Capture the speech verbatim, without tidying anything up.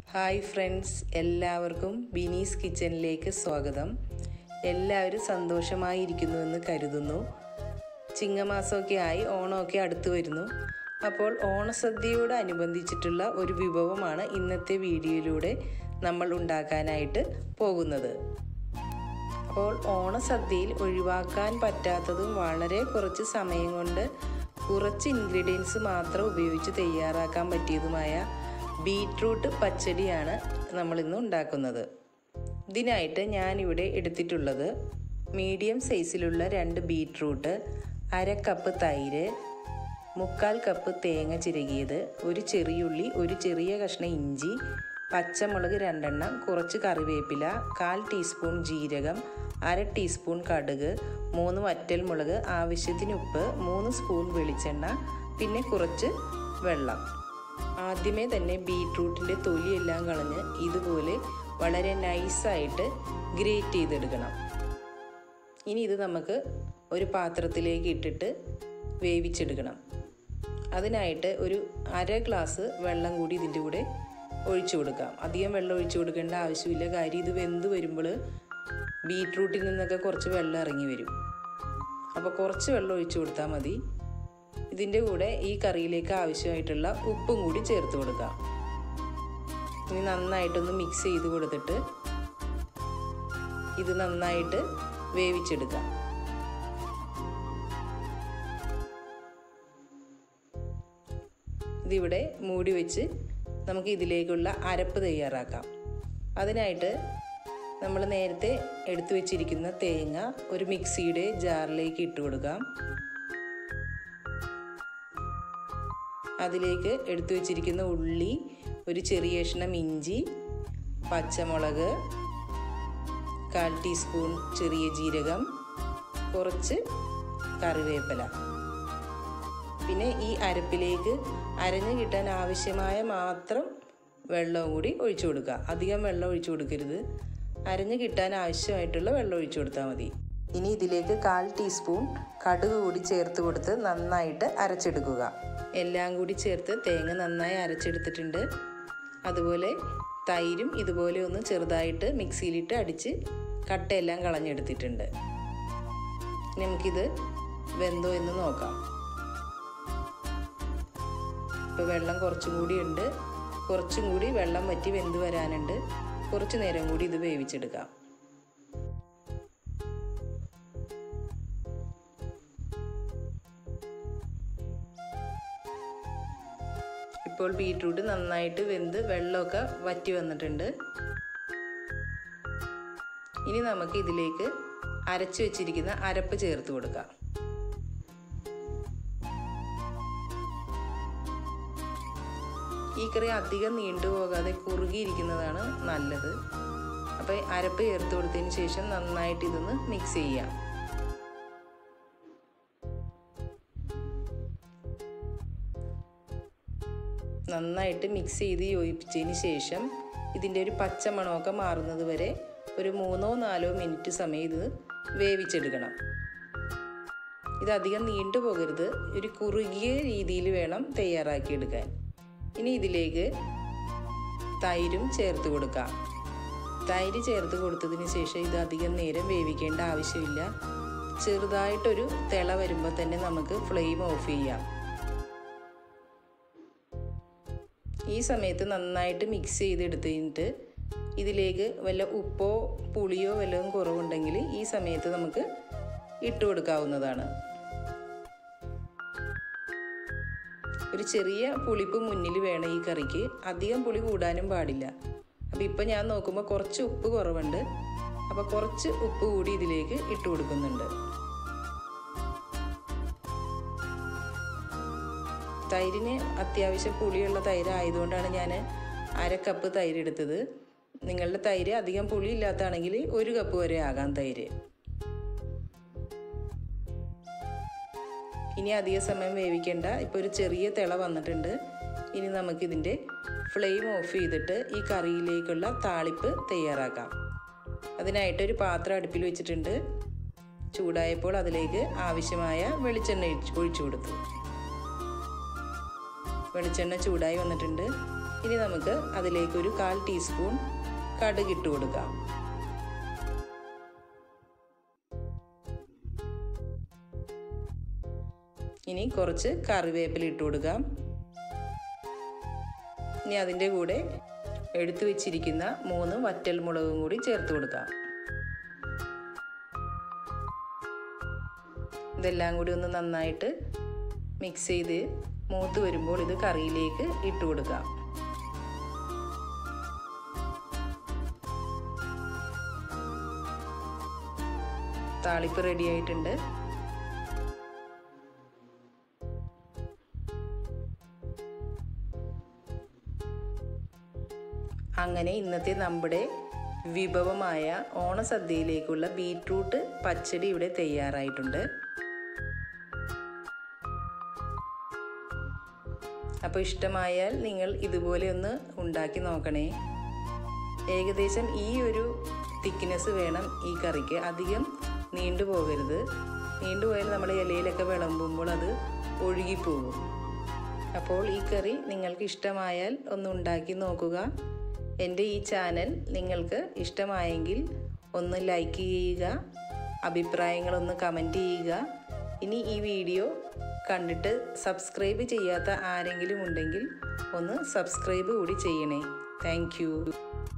Hi friends, എല്ലാവർക്കും ബിനീസ് കിച്ചണിലേക്ക് സ്വാഗതം. എല്ലാവരും സന്തോഷമായിരിക്കുന്നുവെന്ന് കരുതുന്നു. ചിങ്ങമാസമൊക്കെ ആയി ഓണമൊക്കെ അടുത്തു വരുന്നു. അപ്പോൾ ഓണസദ്യയോടനുബന്ധിച്ചിട്ടുള്ള ഒരു വിഭവമാണ് ഇന്നത്തെ വീഡിയോയിലൂടെ നമ്മൾ ഉണ്ടാക്കാനായിട്ട് പോകുന്നത്. അപ്പോൾ ഓണസദ്യയിൽ ഒഴിവാക്കാൻ പറ്റാത്തതും വളരെ കുറച്ച് സമയം കൊണ്ട് കുറച്ച് ഇൻഗ്രീഡിയൻസ് മാത്രം ഉപയോഗിച്ച് തയ്യാറാക്കാൻ പറ്റിയതുമായ ബീട്രൂട്ട് പച്ചടിയാണ് നമ്മളിന്ന് ഉണ്ടാക്കുന്നത്. ഇതിനായിട്ട് ഞാനിവിടെ എടുത്തിട്ടുള്ളത് മീഡിയം സൈസിലുള്ള രണ്ട് ബീട്രൂട്ട്, അര കപ്പ് തൈര്, മുക്കാൽ കപ്പ് തേങ്ങ ചിരകിയത്, ഒരു ചെറിയുള്ളി, ഒരു ചെറിയ കഷ്ണം ഇഞ്ചി, പച്ചമുളക് രണ്ടെണ്ണം, കുറച്ച് കറിവേപ്പില, കാൽ ടീസ്പൂൺ ജീരകം, അര ടീസ്പൂൺ കടുക്, മൂന്ന് വറ്റൽമുളക്, ആവശ്യത്തിന് ഉപ്പ്, മൂന്ന് സ്പൂൺ വെളിച്ചെണ്ണ, പിന്നെ കുറച്ച് വെള്ളം. ആദ്യമേ തന്നെ ബീട്രൂട്ടിൻ്റെ തൊലിയെല്ലാം കളഞ്ഞ് ഇതുപോലെ വളരെ നൈസായിട്ട് ഗ്രേറ്റ് ചെയ്തെടുക്കണം. ഇനി ഇത് നമുക്ക് ഒരു പാത്രത്തിലേക്ക് ഇട്ടിട്ട് വേവിച്ചെടുക്കണം. അതിനായിട്ട് ഒരു അര ഗ്ലാസ് വെള്ളം കൂടി ഇതിൻ്റെ കൂടെ ഒഴിച്ചു കൊടുക്കാം. അധികം വെള്ളം ഒഴിച്ചു കൊടുക്കേണ്ട ആവശ്യമില്ല. കാര്യം ഇത് വെന്ത് വരുമ്പോൾ ബീട്രൂട്ടിൽ നിന്നൊക്കെ കുറച്ച് വെള്ളം ഇറങ്ങി വരും. അപ്പോൾ കുറച്ച് വെള്ളം ഒഴിച്ചു കൊടുത്താൽ മതി. ഇതിൻ്റെ കൂടെ ഈ കറിയിലേക്ക് ആവശ്യമായിട്ടുള്ള ഉപ്പും കൂടി ചേർത്ത് കൊടുക്കാം. ഇനി നന്നായിട്ടൊന്ന് മിക്സ് ചെയ്ത് കൊടുത്തിട്ട് ഇത് നന്നായിട്ട് വേവിച്ചെടുക്കാം. ഇതിവിടെ മൂടി വെച്ച് നമുക്ക് ഇതിലേക്കുള്ള അരപ്പ് തയ്യാറാക്കാം. അതിനായിട്ട് നമ്മൾ നേരത്തെ എടുത്തു വെച്ചിരിക്കുന്ന തേങ്ങ ഒരു മിക്സിയുടെ ജാറിലേക്ക് ഇട്ട് കൊടുക്കാം. അതിലേക്ക് എടുത്തു വെച്ചിരിക്കുന്ന ഉള്ളി, ഒരു ചെറിയ കഷ്ണം ഇഞ്ചി, പച്ചമുളക്, കാൽ ടീസ്പൂൺ ചെറിയ ജീരകം, കുറച്ച് കറിവേപ്പില, പിന്നെ ഈ അരപ്പിലേക്ക് അരഞ്ഞു കിട്ടാൻ ആവശ്യമായ മാത്രം വെള്ളവും കൂടി ഒഴിച്ചു കൊടുക്കുക. അധികം വെള്ളം ഒഴിച്ചു കൊടുക്കരുത്. അരഞ്ഞു കിട്ടാൻ ആവശ്യമായിട്ടുള്ള വെള്ളം ഒഴിച്ചു കൊടുത്താൽ മതി. ഇനി ഇതിലേക്ക് കാൽ ടീസ്പൂൺ കടുക് കൂടി ചേർത്ത് കൊടുത്ത് നന്നായിട്ട് അരച്ചെടുക്കുക. എല്ലാം കൂടി ചേർത്ത് തേങ്ങ നന്നായി അരച്ചെടുത്തിട്ടുണ്ട്. അതുപോലെ തൈരും ഇതുപോലെ ഒന്ന് ചെറുതായിട്ട് മിക്സിയിലിട്ട് അടിച്ച് കട്ടയെല്ലാം കളഞ്ഞെടുത്തിട്ടുണ്ട്. നമുക്കിത് വെന്തോ എന്ന് നോക്കാം. ഇപ്പോൾ വെള്ളം കുറച്ചും കൂടി ഉണ്ട്. കുറച്ചും കൂടി വെള്ളം വറ്റി വെന്ത് വരാനുണ്ട്. കുറച്ച് നേരം കൂടി ഇത് വേവിച്ചെടുക്കാം. ഇപ്പോൾ ബീട്രൂട്ട് നന്നായിട്ട് വെന്ത് വെള്ളമൊക്കെ വറ്റി വന്നിട്ടുണ്ട്. ഇനി നമുക്ക് ഇതിലേക്ക് അരച്ചു വെച്ചിരിക്കുന്ന അരപ്പ് ചേർത്ത് കൊടുക്കാം. ഈ കറി അധികം നീണ്ടുപോകാതെ കുറുകിയിരിക്കുന്നതാണ് നല്ലത്. അപ്പോൾ അരപ്പ് ചേർത്ത് കൊടുത്തതിന് ശേഷം നന്നായിട്ട് ഇതൊന്ന് മിക്സ് ചെയ്യാം. നന്നായിട്ട് മിക്സ് ചെയ്ത് യോജിപ്പിച്ചതിന് ശേഷം ഇതിൻ്റെ ഒരു പച്ച മണമൊക്കെ മാറുന്നത് വരെ ഒരു മൂന്നോ നാലോ മിനിറ്റ് സമയം ഇത് വേവിച്ചെടുക്കണം. ഇതധികം നീണ്ടു പോകരുത്. ഒരു കുറുകിയ രീതിയിൽ വേണം തയ്യാറാക്കിയെടുക്കാൻ. ഇനി ഇതിലേക്ക് തൈരും ചേർത്ത് കൊടുക്കാം. തൈര് ചേർത്ത് കൊടുത്തതിന് ശേഷം ഇത് അധികം നേരം വേവിക്കേണ്ട ആവശ്യമില്ല. ചെറുതായിട്ടൊരു തിള വരുമ്പോൾ തന്നെ നമുക്ക് ഫ്ലെയിം ഓഫ് ചെയ്യാം. ഈ സമയത്ത് നന്നായിട്ട് മിക്സ് ചെയ്തെടുത്ത് കഴിഞ്ഞിട്ട് ഇതിലേക്ക് വല്ല ഉപ്പോ പുളിയോ വല്ലതും കുറവുണ്ടെങ്കിൽ ഈ സമയത്ത് നമുക്ക് ഇട്ട് കൊടുക്കാവുന്നതാണ്. ഒരു ചെറിയ പുളിപ്പ് മുന്നിൽ വേണം ഈ കറിക്ക്. അധികം പുളി കൂടാനും പാടില്ല. അപ്പോൾ ഇപ്പം ഞാൻ നോക്കുമ്പോൾ കുറച്ച് ഉപ്പ് കുറവുണ്ട്. അപ്പോൾ കുറച്ച് ഉപ്പ് കൂടി ഇതിലേക്ക് ഇട്ട് കൊടുക്കുന്നുണ്ട്. തൈരിന് അത്യാവശ്യം പുളിയുള്ള തൈര് ആയതുകൊണ്ടാണ് ഞാൻ അര കപ്പ് തൈര് എടുത്തത്. നിങ്ങളുടെ തൈര് അധികം പുളി ഇല്ലാത്തതാണെങ്കിൽ ഒരു കപ്പ് വരെ ആകാം തൈര്. ഇനി അധിക സമയം വേവിക്കേണ്ട. ഇപ്പോൾ ഒരു ചെറിയ തിള വന്നിട്ടുണ്ട്. ഇനി നമുക്കിതിൻ്റെ ഫ്ലെയിം ഓഫ് ചെയ്തിട്ട് ഈ കറിയിലേക്കുള്ള താളിപ്പ് തയ്യാറാക്കാം. അതിനായിട്ടൊരു പാത്രം അടുപ്പിൽ വെച്ചിട്ടുണ്ട്. ചൂടായപ്പോൾ അതിലേക്ക് ആവശ്യമായ വെളിച്ചെണ്ണ ഒഴിച്ചു കൊടുത്തു. വെളിച്ചെണ്ണ ചൂടായി വന്നിട്ടുണ്ട്. ഇനി നമുക്ക് അതിലേക്കൊരു കാൽ ടീസ്പൂൺ കടുക് ഇട്ട് കൊടുക്കാം. ഇനി കുറച്ച് കറിവേപ്പില ഇട്ട് കൊടുക്കാം. ഇനി അതിൻ്റെ കൂടെ എടുത്തു വെച്ചിരിക്കുന്ന മൂന്ന് വറ്റൽമുളകും കൂടി ചേർത്ത് കൊടുക്കാം. ഇതെല്ലാം കൂടി ഒന്ന് നന്നായിട്ട് മിക്സ് ചെയ്ത് മൂത്ത് വരുമ്പോൾ ഇത് കറിയിലേക്ക് ഇട്ട് കൊടുക്കാം. താളിപ്പ് റെഡി ആയിട്ടുണ്ട്. അങ്ങനെ ഇന്നത്തെ നമ്മുടെ വിഭവമായ ഓണസദ്യയിലേക്കുള്ള ബീറ്റ്റൂട്ട് പച്ചടി ഇവിടെ തയ്യാറായിട്ടുണ്ട്. അപ്പോൾ ഇഷ്ടമായാൽ നിങ്ങൾ ഇതുപോലെ ഒന്ന് ഉണ്ടാക്കി നോക്കണേ. ഏകദേശം ഈ ഒരു തിക്നെസ് വേണം ഈ കറിക്ക്. അധികം നീണ്ടുപോകരുത്. നീണ്ടുപോയാൽ നമ്മൾ ഇലയിലൊക്കെ വിളമ്പുമ്പോൾ അത് ഒഴുകിപ്പോകും. അപ്പോൾ ഈ കറി നിങ്ങൾക്ക് ഇഷ്ടമായാൽ ഒന്ന് ഉണ്ടാക്കി നോക്കുക. എൻ്റെ ഈ ചാനൽ നിങ്ങൾക്ക് ഇഷ്ടമായെങ്കിൽ ഒന്ന് ലൈക്ക് ചെയ്യുക, അഭിപ്രായങ്ങളൊന്ന് കമൻറ്റ് ചെയ്യുക. ഇനി ഈ വീഡിയോ കണ്ടിട്ട് സബ്സ്ക്രൈബ് ചെയ്യാത്ത ആരെങ്കിലും ഉണ്ടെങ്കിൽ ഒന്ന് സബ്സ്ക്രൈബ് കൂടി ചെയ്യണേ. Thank U.